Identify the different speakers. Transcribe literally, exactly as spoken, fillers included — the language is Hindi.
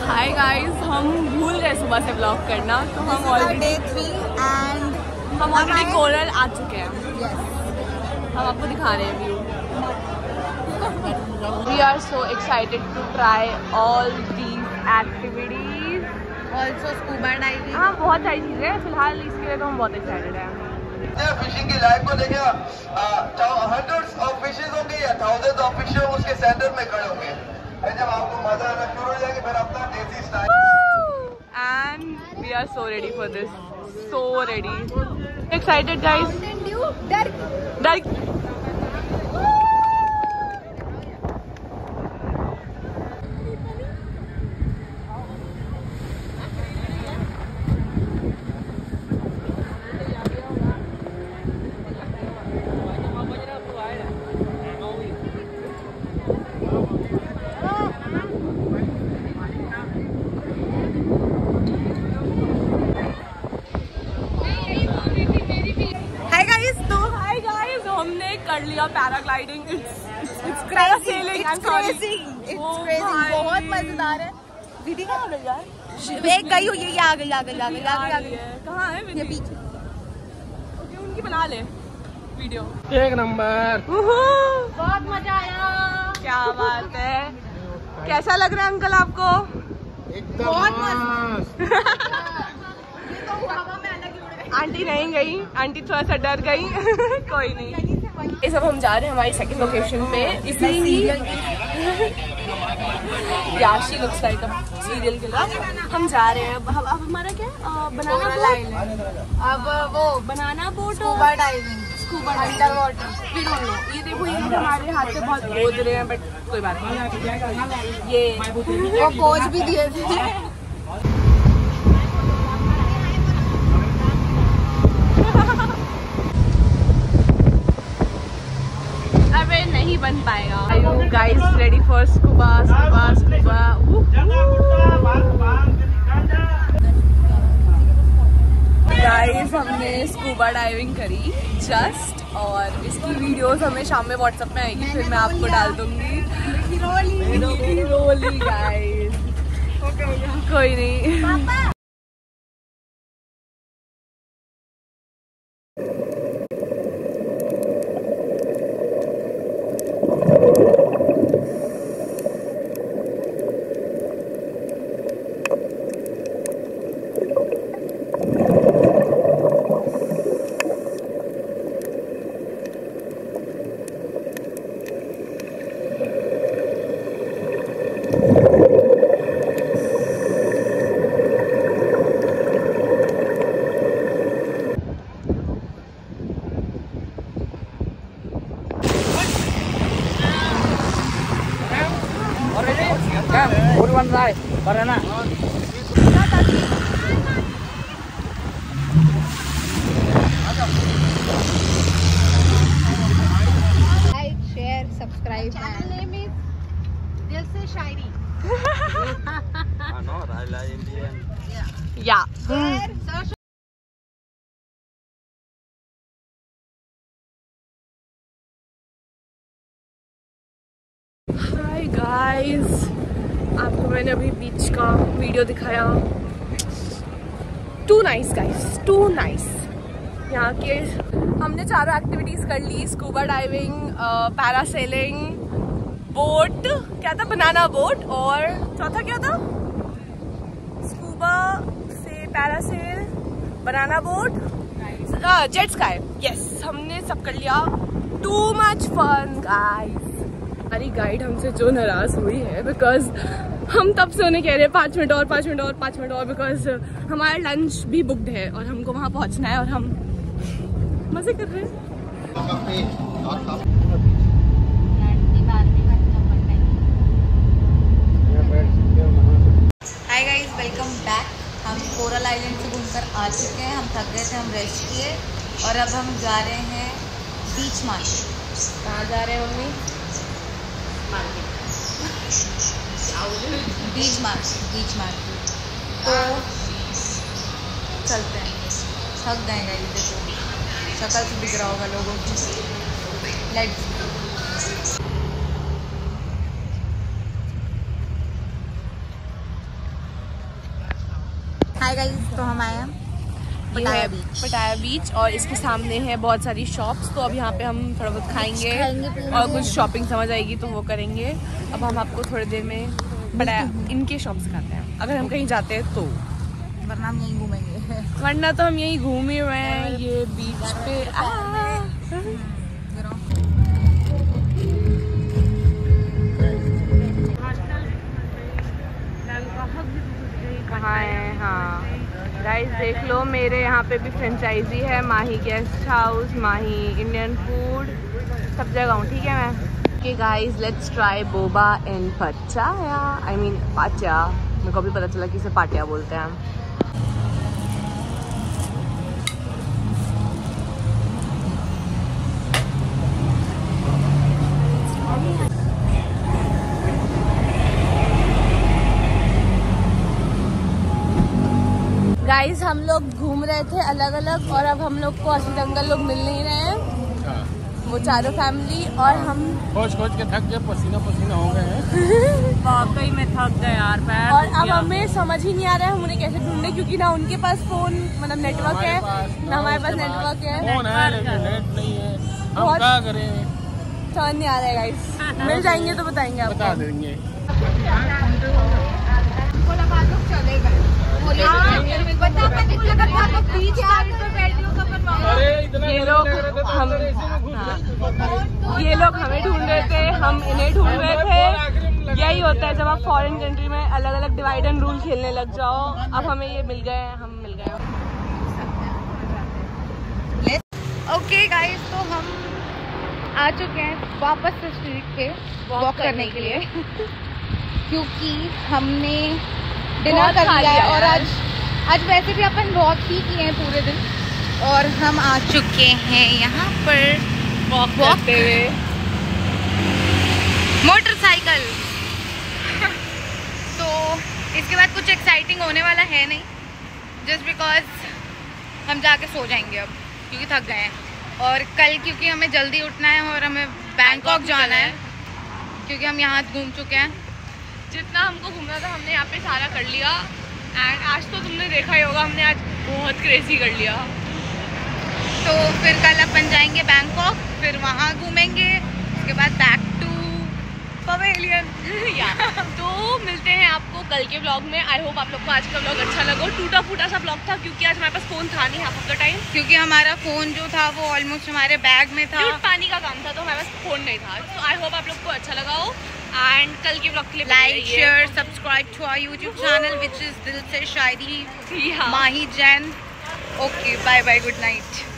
Speaker 1: हाय गाइस, हम भूल गए सुबह से ब्लॉग करना, तो हम ऑलरेडी
Speaker 2: थ्री एंड
Speaker 1: हम ऑलरेडी कोरल आ चुके हैं।
Speaker 2: yes.
Speaker 1: हम आपको दिखा रहे हैं view. We are so excited to try all these activities,
Speaker 2: also scuba diving.
Speaker 1: हाँ, बहुत सारी चीजें हैं। फिलहाल इसके लिए तो हम बहुत एक्साइटेड हैं।
Speaker 3: फिशिंग की लाइफ को देखे, हंड्रेड्स ऑफ फिशेस होंगे या थाउजेंड्स ऑफ फिशेस उसके सेंटर में खड़े होंगे। जब आपको मजा आना शुरू हो जाएगा, फिर अपना desi style.
Speaker 1: And we are so ready for this, so ready, excited guys.
Speaker 2: डर
Speaker 1: डर कर लिया paragliding, it's parasailing, I am sorry,
Speaker 2: बहुत मजेदार है। दीदी कहाँ गई यार? एक गई हुई है, ये आ गई आ गई आ गई आ गई।
Speaker 1: कहाँ है?
Speaker 2: ये पीछे।
Speaker 1: ओके, उनकी बना ले वीडियो।
Speaker 4: एक नंबर,
Speaker 2: बहुत मजा आया।
Speaker 1: क्या बात है। कैसा लग रहा है अंकल आपको?
Speaker 2: बहुत मजा।
Speaker 1: आंटी नहीं गई, आंटी थोड़ा सा डर गई। कोई नहीं। ये सब हम जा रहे हैं हमारी सेकंड लोकेशन पे, इसीलिए Yashi looks like a serial killer. हम जा रहे हैं। अब अब हमारा क्या बनाना बोट, अब वो banana boat,
Speaker 2: scuba diving,
Speaker 1: scuba under water, we don't know. ये देखो, ये हमारे हाथ से बहुत बोझ रहे हैं, बट कोई बात नहीं। ये
Speaker 2: वो कोच भी दिए थे।
Speaker 1: अबे नहीं बन पाएगा। Are you guys ready for scuba, scuba, scuba? Guys, हमने स्कूबा डाइविंग करी जस्ट, और इसकी वीडियोस हमें शाम में व्हाट्सएप में आएगी, फिर मैं आपको डाल दूंगी। रोली रोली गाइस, कोई नहीं।
Speaker 2: Like, share, subscribe. Channel name is Dil Se शायरी।
Speaker 1: या हाय गाइस, आपको मैंने अभी बीच का वीडियो दिखाया। Too nice guys, too nice. यहाँ के हमने चारों एक्टिविटीज कर ली, स्कूबा डाइविंग, पैरासेलिंग, बोट, क्या था, बनाना बोट, और चौथा क्या था, स्कूबा से parasail, banana boat, jet ski. Yes, हमने सब कर लिया। Too much fun guys. हमारी गाइड हमसे जो नाराज हुई है, बिकॉज हम तब से उन्हें कह रहे हैं पाँच मिनट और, पाँच मिनट और, पाँच मिनट और, बिकॉज हमारा लंच भी बुकड है और हमको वहाँ पहुँचना है, और हम मजे कर रहे हैं।
Speaker 2: Hi guys, welcome back. हम कोरल आइलैंड से घूमकर आ चुके हैं। हम थक गए थे, हम रेस्ट किए, और अब हम जा रहे हैं बीच मार्केट।
Speaker 1: कहाँ जा रहे हैं mummy? Market.
Speaker 2: Beach market, beach market. तो चलते हैं। थक गए गाइस, देखो शक्ल से दिख रहा होगा लोगों की। लेट्स हाय गाइस, तो हम आए हैं पटाया बीच।
Speaker 1: पटाया बीच और इसके सामने है बहुत सारी शॉप्स, तो अब यहाँ पे हम थोड़ा बहुत खाएंगे और कुछ शॉपिंग समझ आएगी तो वो करेंगे। अब हम आपको थोड़ी देर में पटाया इनके शॉप्स खाते हैं अगर हम कहीं जाते हैं तो,
Speaker 2: वरना हम यहीं घूमेंगे।
Speaker 1: वरना तो हम यहीं घूम ही रहे हैं ये बीच पे। कहाँ है? हाँ गाइस देख लो, मेरे यहाँ पे भी फ्रेंचाइजी है, Mahi guest house, Mahi Indian food, सब जगह हूँ। ठीक है मैं ओके गाइस, लेट्स ट्राई बोबा एंड पचाया, आई मीन पाटिया। मेरे को भी पता चला कि इसे पाटिया बोलते हैं। गाइस हम लोग घूम रहे थे अलग अलग और अब हम लोग को असली अंकल लोग मिल नहीं रहे हैं, वो चारों फैमिली और हम
Speaker 4: खोज खोज के थक गए, पसीना पसीना हो गए हैं।
Speaker 2: वाकई में थक गए यार पैर।
Speaker 1: और अब हमें समझ ही नहीं आ रहा है हम उन्हें कैसे ढूंढे, क्योंकि ना उनके पास फोन मतलब नेटवर्क है ना हमारे पास नेटवर्क है,
Speaker 4: फोन है लेकिन नेट नहीं है, हम क्या करें?
Speaker 1: समझ नहीं आ रहा है गाइस। मिल जाएंगे तो बताएंगे आपको,
Speaker 4: बता देंगे।
Speaker 1: ये लोग हम ये लोग हमें ढूंढ रहे थे, हम इन्हें ढूंढ रहे थे। यही होता है जब आप फॉरेन कंट्री में अलग अलग डिवाइड एंड रूल खेलने लग जाओ। अब हमें ये मिल गए, हम मिल गए।
Speaker 2: ओके गाइस, तो हम आ चुके हैं वापस से स्ट्रीट पे वॉक करने के लिए क्योंकि हमने डिनर कर लिया और आज आज वैसे भी अपन वॉक ही किए हैं पूरे दिन और हम आ चुके हैं यहाँ पर
Speaker 1: वॉक करते हुए
Speaker 2: मोटरसाइकिल। तो इसके बाद कुछ एक्साइटिंग होने वाला है नहीं, जस्ट बिकॉज हम जाके सो जाएंगे अब क्योंकि थक गए हैं। और कल क्योंकि हमें जल्दी उठना है और हमें बैंकॉक जाना है क्योंकि हम यहाँ घूम चुके हैं।
Speaker 1: जितना हमको घूमना था हमने यहाँ पे सारा कर लिया एंड आज तो तुमने देखा ही होगा हमने आज बहुत क्रेजी कर लिया।
Speaker 2: तो फिर कल अपन जाएंगे बैंकॉक, फिर वहाँ घूमेंगे, उसके बाद बैक टू पवेलियन।
Speaker 1: तो मिलते हैं आपको कल के ब्लॉग में। आई होप आप लोग को आज का ब्लॉग अच्छा लगा। टूटा फूटा सा ब्लॉग था क्योंकि आज हमारे पास फोन था नहीं हाफ ऑफ द टाइम,
Speaker 2: क्योंकि हमारा फोन जो था वो ऑलमोस्ट हमारे बैग में था,
Speaker 1: पानी का काम था तो हमारे पास फोन नहीं था। तो आई होप आप लोग को अच्छा लगा हो एंड कल के ब्लॉग के लिए
Speaker 2: like share subscribe to our YouTube channel which is Dil Se Shayari Mahi Jain. Okay bye bye, good night.